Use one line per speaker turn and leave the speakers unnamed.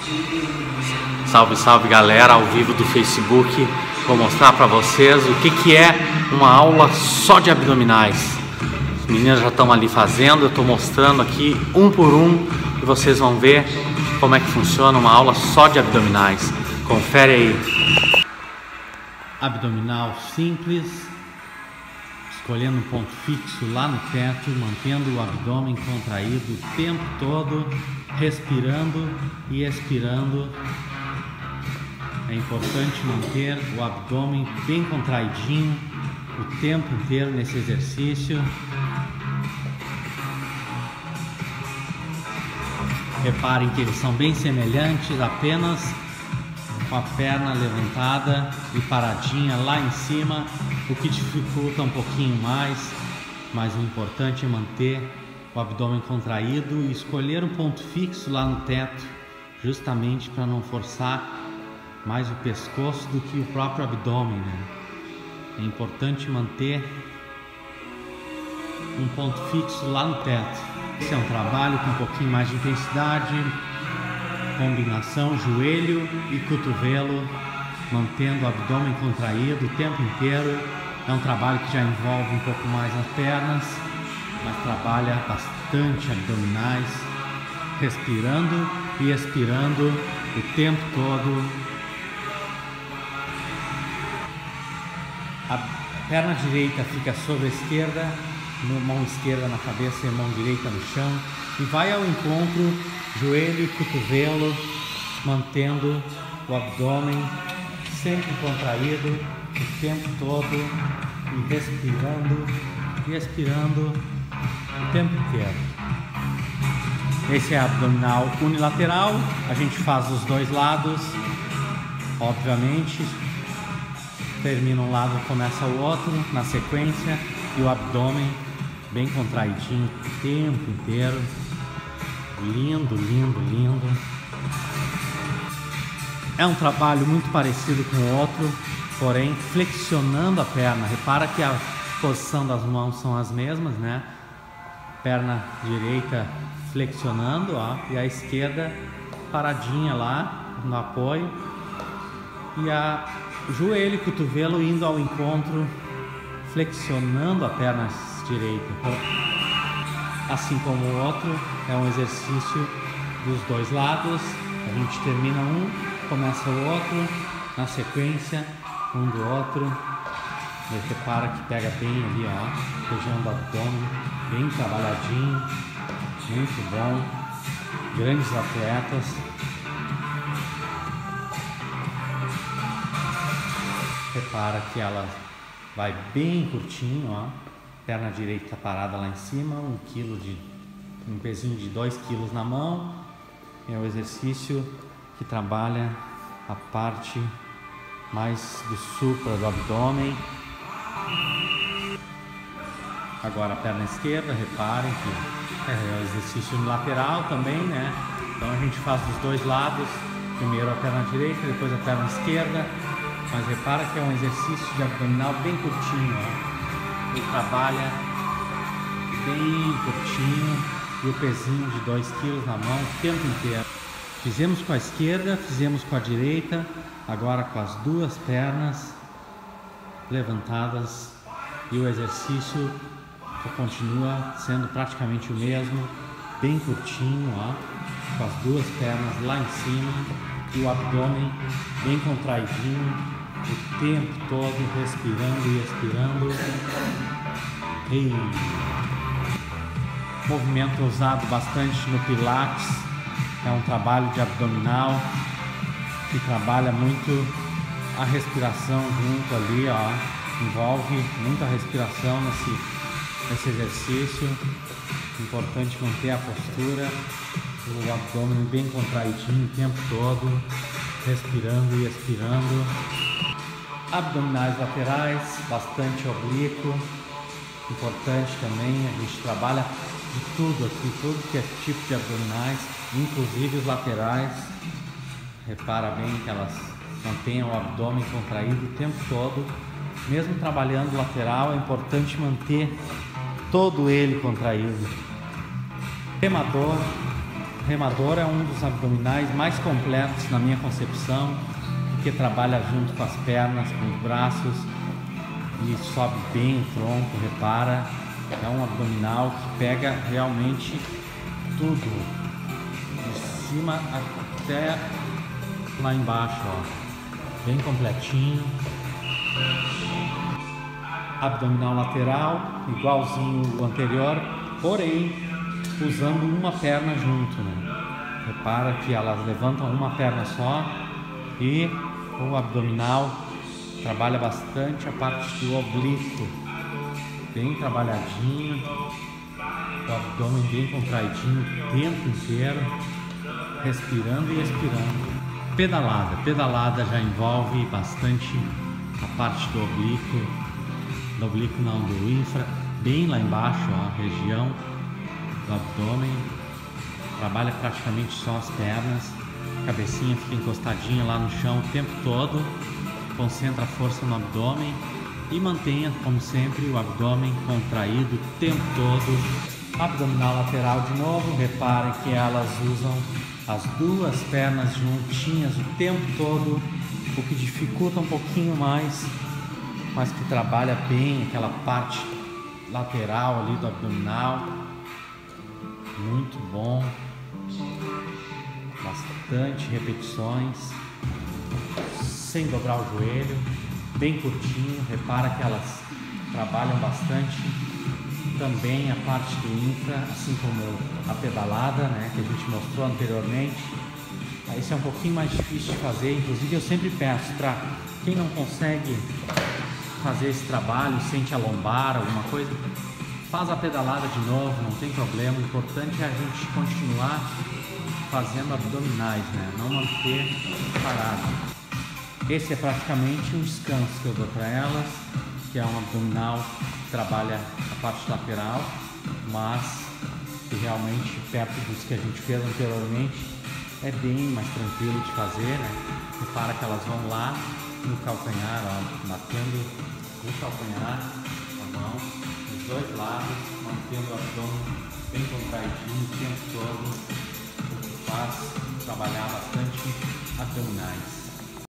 Salve, salve galera, ao vivo do Facebook. Vou mostrar para vocês o que é uma aula só de abdominais. Os meninos já estão ali fazendo, eu estou mostrando aqui um por um e vocês vão ver como é que funciona uma aula só de abdominais. Confere aí. Abdominal simples, escolhendo um ponto fixo lá no teto, mantendo o abdômen contraído o tempo todo, respirando e expirando. É importante manter o abdômen bem contraidinho o tempo inteiro nesse exercício. Reparem que eles são bem semelhantes, apenas com a perna levantada e paradinha lá em cima, o que dificulta um pouquinho mais, mas o importante é manter o abdômen contraído e escolher um ponto fixo lá no teto, justamente para não forçar mais o pescoço do que o próprio abdômen, né? É importante manter um ponto fixo lá no teto. Esse é um trabalho com um pouquinho mais de intensidade, combinação joelho e cotovelo, mantendo o abdômen contraído o tempo inteiro. É um trabalho que já envolve um pouco mais as pernas, mas trabalha bastante abdominais, respirando e expirando o tempo todo. A perna direita fica sobre a esquerda, mão esquerda na cabeça e mão direita no chão, e vai ao encontro joelho e cotovelo, mantendo o abdômen sempre contraído o tempo todo e respirando e expirando o tempo inteiro. Esse é abdominal unilateral, a gente faz os dois lados, obviamente. Termina um lado, começa o outro na sequência, e o abdômen bem contraidinho o tempo inteiro. Lindo, lindo, lindo. É um trabalho muito parecido com o outro, porém flexionando a perna. Repara que a posição das mãos são as mesmas, né? Perna direita flexionando, ó, e a esquerda paradinha lá no apoio, e a joelho e cotovelo indo ao encontro, flexionando a perna direita. Assim como o outro, é um exercício dos dois lados. A gente termina um, começa o outro, na sequência, um do outro. E repara que pega bem ali, ó, região do abdômen, bem trabalhadinho, muito bom. Grandes atletas. Repara que ela vai bem curtinho, ó. Perna direita parada lá em cima, um pezinho de 2 kg na mão. É o exercício que trabalha a parte mais do supra do abdômen. Agora a perna esquerda, reparem que é o exercício unilateral também, né? Então a gente faz dos dois lados, primeiro a perna direita, depois a perna esquerda. Mas repara que é um exercício de abdominal bem curtinho, ó. Ele trabalha bem curtinho e o pezinho de 2 kg na mão o tempo inteiro. Fizemos com a esquerda, fizemos com a direita, agora com as duas pernas levantadas, e o exercício continua sendo praticamente o mesmo, bem curtinho, ó, com as duas pernas lá em cima e o abdômen bem contraidinho o tempo todo, respirando e expirando. Movimento usado bastante no Pilates, é um trabalho de abdominal que trabalha muito a respiração junto ali, ó. Envolve muita respiração nesse exercício. Importante manter a postura, o abdômen bem contraidinho o tempo todo, respirando e expirando. Abdominais laterais, bastante oblíquo. Importante também, a gente trabalha de tudo aqui, tudo que é tipo de abdominais, inclusive os laterais. Repara bem que elas mantenham o abdômen contraído o tempo todo. Mesmo trabalhando lateral, é importante manter todo ele contraído. Remador, remador é um dos abdominais mais completos na minha concepção, porque trabalha junto com as pernas, com os braços e sobe bem o tronco, repara. É um abdominal que pega realmente tudo, de cima até lá embaixo, ó, bem completinho. Abdominal lateral, igualzinho o anterior, porém usando uma perna junto, né? Repara que elas levantam uma perna só e o abdominal trabalha bastante a parte do oblíquo, bem trabalhadinho, o abdômen bem contraidinho o tempo inteiro, respirando e expirando. Pedalada já envolve bastante a parte do oblíquo não, do infra, bem lá embaixo, ó, a região do abdômen. Trabalha praticamente só as pernas, a cabecinha fica encostadinha lá no chão o tempo todo, concentra a força no abdômen e mantenha, como sempre, o abdômen contraído o tempo todo. Abdominal lateral de novo, reparem que elas usam as duas pernas juntinhas o tempo todo, o que dificulta um pouquinho mais, mas que trabalha bem aquela parte lateral ali do abdominal. Muito bom, bastante repetições, sem dobrar o joelho, bem curtinho. Repara que elas trabalham bastante também a parte do infra, assim como a pedalada, né, que a gente mostrou anteriormente. Isso é um pouquinho mais difícil de fazer, inclusive eu sempre peço para quem não consegue fazer esse trabalho, sente a lombar, alguma coisa, faz a pedalada de novo, não tem problema. O importante é a gente continuar fazendo abdominais, né? Não manter parado. Esse é praticamente um descanso que eu dou para elas, que é um abdominal que trabalha a parte lateral, mas que realmente, perto dos que a gente fez anteriormente, é bem mais tranquilo de fazer, né? Repara que elas vão lá no calcanhar, ó, batendo o calcanhar, a mão, dos dois lados, mantendo o abdômen bem contraidinho o tempo todo, o que faz trabalhar bastante abdominais.